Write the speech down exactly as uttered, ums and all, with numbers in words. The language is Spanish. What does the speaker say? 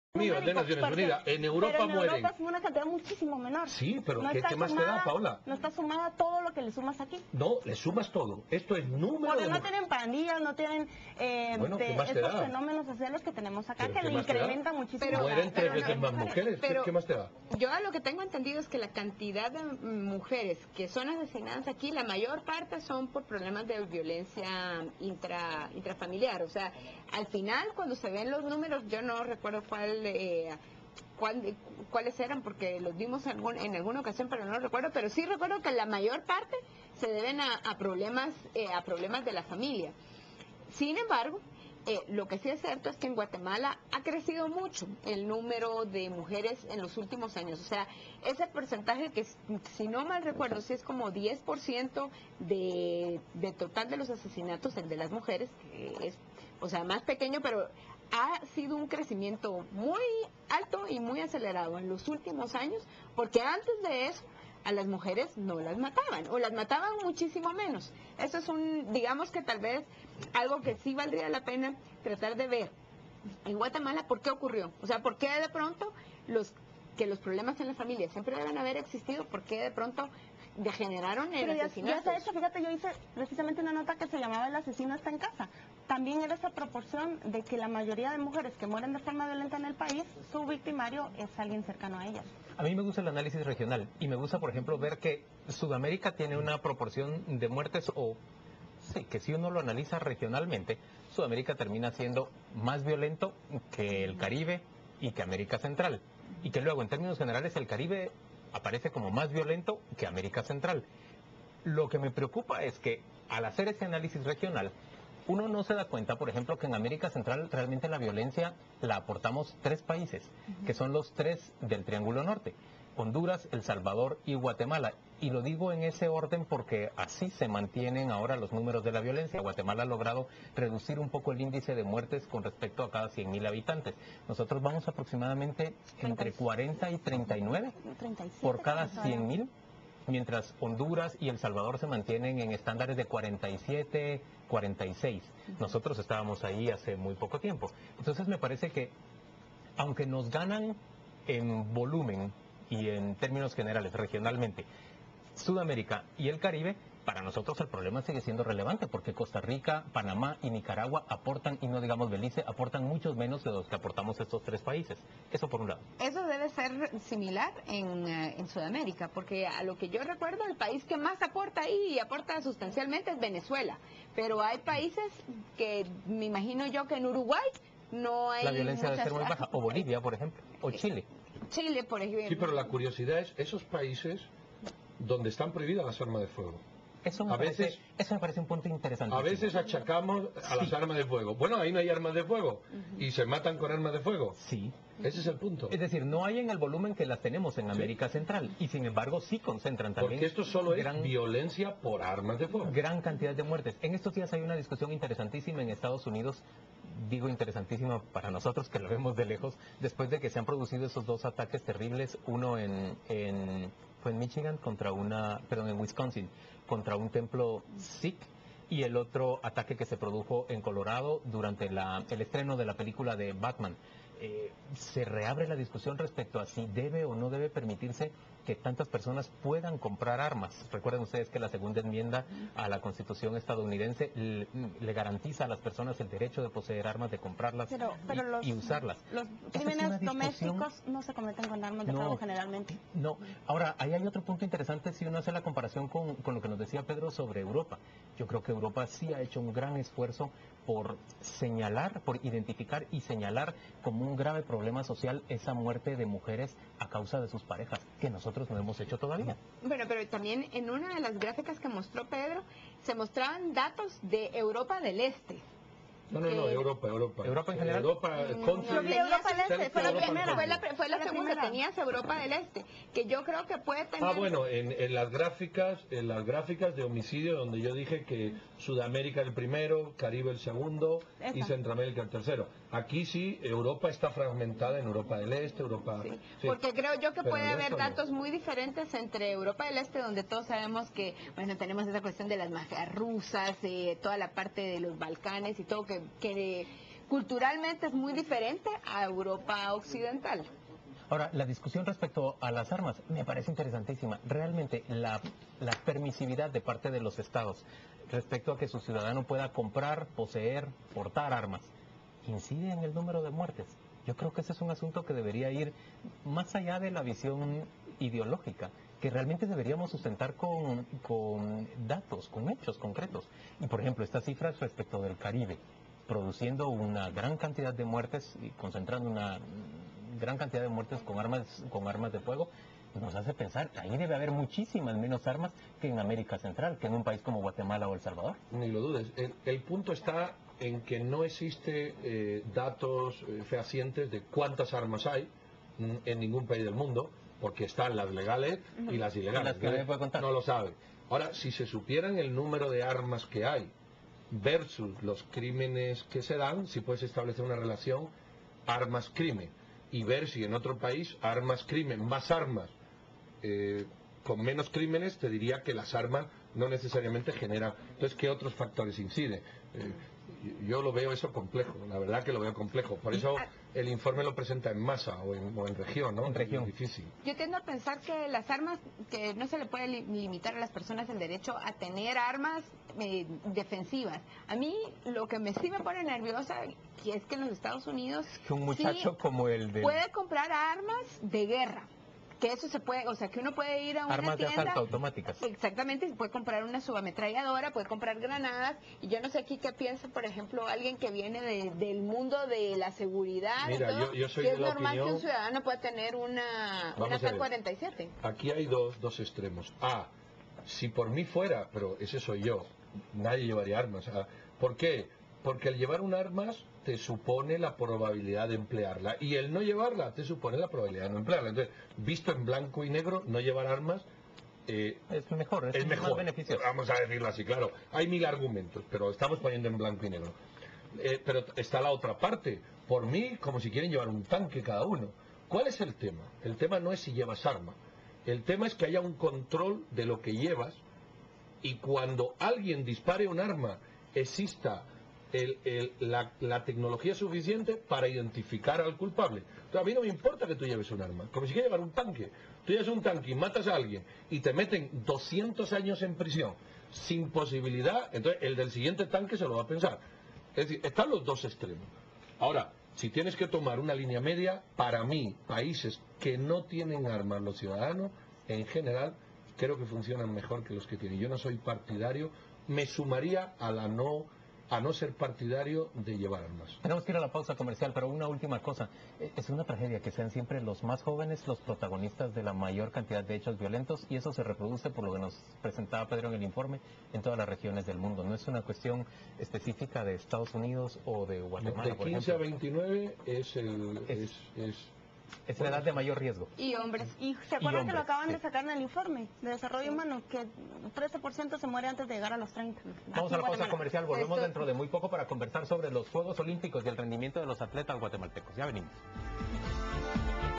Mío, de Naciones porque, Unidas. En Europa pero en mueren. Europa es una cantidad muchísimo menor. Sí, pero no ¿qué, ¿qué más te da, Paola? No está sumada todo lo que le sumas aquí. No, le sumas todo. Esto es número Porque de... no tienen pandillas, no tienen eh, Bueno, ¿qué de más te estos da? fenómenos sociales que tenemos acá, ¿Pero que qué le más te da? incrementan muchísimo. Pero- Mueren la- tres pero veces no, más mujeres, mujeres. ¿Qué- pero- ¿Qué más te da? Yo lo que tengo entendido es que la cantidad de mujeres que son asesinadas aquí, la mayor parte son por problemas de violencia intra, intrafamiliar. O sea, al final, cuando se ven los números, yo no recuerdo cuál... Eh, cuál, cuáles eran, porque los vimos en, algún, en alguna ocasión, pero no recuerdo, pero sí recuerdo que la mayor parte se deben a, a problemas eh, a problemas de la familia. Sin embargo, eh, lo que sí es cierto es que en Guatemala ha crecido mucho el número de mujeres en los últimos años. O sea, ese porcentaje que, si no mal recuerdo, sí es como diez por ciento de, de total de los asesinatos, el de las mujeres, que es, o sea, más pequeño, pero ha sido un crecimiento muy alto y muy acelerado en los últimos años, porque antes de eso a las mujeres no las mataban, o las mataban muchísimo menos. Eso es un, digamos que tal vez algo que sí valdría la pena tratar de ver en Guatemala. ¿Por qué ocurrió? O sea, ¿por qué de pronto los que los problemas en la familia siempre deben haber existido? ¿Por qué de pronto degeneraron en Pero ya, asesinatos? ya se ha hecho, fíjate, yo hice precisamente una nota que se llamaba El asesino está en casa. También era esa proporción de que la mayoría de mujeres que mueren de forma violenta en el país, su victimario es alguien cercano a ellas. A mí me gusta el análisis regional y me gusta, por ejemplo, ver que Sudamérica tiene una proporción de muertes, o sí, que si uno lo analiza regionalmente, Sudamérica termina siendo más violento que el Caribe y que América Central. Y que luego, en términos generales, el Caribe aparece como más violento que América Central. Lo que me preocupa es que al hacer ese análisis regional, uno no se da cuenta, por ejemplo, que en América Central realmente la violencia la aportamos tres países, que son los tres del Triángulo Norte: Honduras, El Salvador y Guatemala. Y lo digo en ese orden porque así se mantienen ahora los números de la violencia. Guatemala ha logrado reducir un poco el índice de muertes con respecto a cada cien mil habitantes. Nosotros vamos aproximadamente entre cuarenta y treinta y nueve por cada cien mil, mientras Honduras y El Salvador se mantienen en estándares de cuarenta y siete, cuarenta y seis. Nosotros estábamos ahí hace muy poco tiempo. Entonces me parece que, aunque nos ganan en volumen y en términos generales, regionalmente, Sudamérica y el Caribe, para nosotros el problema sigue siendo relevante, porque Costa Rica, Panamá y Nicaragua aportan, y no digamos Belice, aportan muchos menos de los que aportamos estos tres países. Eso por un lado. Eso debe ser similar en, eh, en Sudamérica, porque a lo que yo recuerdo, el país que más aporta ahí y aporta sustancialmente es Venezuela. Pero hay países que me imagino yo que en Uruguay no hay... La violencia debe muchas... ser muy baja. O Bolivia, por ejemplo. O Chile. Chile, por ejemplo. Sí, pero la curiosidad es esos países donde están prohibidas las armas de fuego. Eso me, A parece, veces- eso me parece un punto interesante. A veces achacamos a las Sí. armas de fuego. Bueno, ahí no hay armas de fuego. Y se matan con armas de fuego. Sí. Ese es el punto. Es decir, no hay en el volumen que las tenemos en América Central, y sin embargo sí concentran también Porque esto solo es gran, violencia por armas de fuego. gran cantidad de muertes. En estos días hay una discusión interesantísima en Estados Unidos, digo interesantísima para nosotros que lo vemos de lejos, después de que se han producido esos dos ataques terribles, uno en, en fue en Michigan contra una, perdón, en Wisconsin, contra un templo Sikh, y el otro ataque que se produjo en Colorado durante la, el estreno de la película de Batman. Eh, se reabre la discusión respecto a si debe o no debe permitirse que tantas personas puedan comprar armas. Recuerden ustedes que la segunda enmienda a la Constitución estadounidense le, le garantiza a las personas el derecho de poseer armas, de comprarlas Pero, pero y, los, y usarlas. los Esa es crímenes una discusión- domésticos no se cometen con armas de No. fuego generalmente. No, ahora, ahí hay otro punto interesante si uno hace la comparación con, con lo que nos decía Pedro sobre Europa. Yo creo que Europa sí ha hecho un gran esfuerzo por señalar, por identificar y señalar como un grave problema social esa muerte de mujeres a causa de sus parejas, que nosotros no hemos hecho todavía. Bueno, pero también en una de las gráficas que mostró Pedro, se mostraban datos de Europa del Este. No, no, no, que- Europa, Europa. ¿Europa en general? Europa, Mm, country- yo vi Europa del Este, Cerca fue la Europa primera, del fue la, Country. fue la La segunda, primera. tenías Europa del Este, que yo creo que puede tener... Ah, bueno, en, en las gráficas, en las gráficas de homicidio, donde yo dije que Sudamérica el primero, Caribe el segundo y Esa. Centroamérica el tercero. Aquí sí, Europa está fragmentada en Europa del Este, Europa... Sí, sí. porque creo yo que Pero puede el haber resto no. datos muy diferentes entre Europa del Este, donde todos sabemos que, bueno, tenemos esa cuestión de las mafias rusas, eh, toda la parte de los Balcanes y todo, que, que culturalmente es muy diferente a Europa occidental. Ahora, la discusión respecto a las armas me parece interesantísima. Realmente, la, la permisividad de parte de los estados respecto a que su ciudadano pueda comprar, poseer, portar armas, incide en el número de muertes. Yo creo que ese es un asunto que debería ir más allá de la visión ideológica, que realmente deberíamos sustentar con, con datos, con hechos concretos. Y, por ejemplo, estas cifras respecto del Caribe, produciendo una gran cantidad de muertes y concentrando una gran cantidad de muertes con armas con armas de fuego, nos hace pensar que ahí debe haber muchísimas menos armas que en América Central, que en un país como Guatemala o El Salvador. Ni lo dudes. El, el punto está en que no existe eh, datos eh, fehacientes de cuántas armas hay mm, en ningún país del mundo, porque están las legales y las ilegales. ¿Y las que nadie puede contar? No lo sabe. Ahora, si se supieran el número de armas que hay versus los crímenes que se dan, si puedes establecer una relación armas-crimen y ver si en otro país armas-crimen, más armas eh, con menos crímenes, te diría que las armas no necesariamente generan. Entonces, ¿qué otros factores inciden? Eh, yo lo veo eso complejo, la verdad que lo veo complejo. Por eso el informe lo presenta en masa o en, o en región, ¿no? En región. Es difícil. Yo tiendo a pensar que las armas, que no se le puede li- limitar a las personas el derecho a tener armas eh, defensivas. A mí lo que me, sí me pone nerviosa que es que en los Estados Unidos Que un muchacho sí como el de puede comprar armas de guerra. Que eso se puede, o sea, que uno puede ir a una armas de tienda. asalto automáticas. Exactamente, puede comprar una subametralladora, puede comprar granadas, y yo no sé aquí qué piensa, por ejemplo, alguien que viene de- del mundo de la seguridad. Mira, y todo, yo- yo soy que de es la normal que opinión- un ciudadano pueda tener una, Vamos una a ver. K cuarenta y siete. Aquí hay dos, dos extremos. A, si por mí fuera, pero ese soy yo, nadie llevaría armas. Ah, ¿por qué? Porque el llevar un armas te supone la probabilidad de emplearla y el no llevarla te supone la probabilidad de no emplearla. Entonces, visto en blanco y negro, no llevar armas eh, Es mejor, es, es más mejor. beneficioso. Vamos a decirlo así, claro. Hay mil argumentos, pero estamos poniendo en blanco y negro. Eh, pero está la otra parte. Por mí, como si quieren llevar un tanque cada uno. ¿Cuál es el tema? El tema no es si llevas arma. El tema es que haya un control de lo que llevas y cuando alguien dispare un arma exista el- el- la, la tecnología suficiente para identificar al culpable. Entonces, a mí no me importa que tú lleves un arma, como si quieres llevar un tanque. Tú llevas un tanque y matas a alguien y te meten doscientos años en prisión sin posibilidad, entonces el del siguiente tanque se lo va a pensar. Es decir, están los dos extremos. Ahora, si tienes que tomar una línea media, para mí, países que no tienen armas los ciudadanos, en general, creo que funcionan mejor que los que tienen. Yo no soy partidario, me sumaría a la no a no ser partidario de llevar armas. Tenemos que ir a la pausa comercial, pero una última cosa. Eh, Es una tragedia que sean siempre los más jóvenes los protagonistas de la mayor cantidad de hechos violentos y eso se reproduce, por lo que nos presentaba Pedro en el informe, en todas las regiones del mundo. No es una cuestión específica de Estados Unidos o de Guatemala, De por quince a ejemplo. veintinueve es el Es- es, es Es la edad de mayor riesgo. Y hombres. Y se acuerdan que lo hombres, acaban sí. de sacar en el informe de desarrollo humano, que trece por ciento se muere antes de llegar a los treinta. Vamos Aquí a la en pausa Guatemala. comercial, volvemos Esto- dentro de muy poco para conversar sobre los Juegos Olímpicos y el rendimiento de los atletas guatemaltecos. Ya venimos.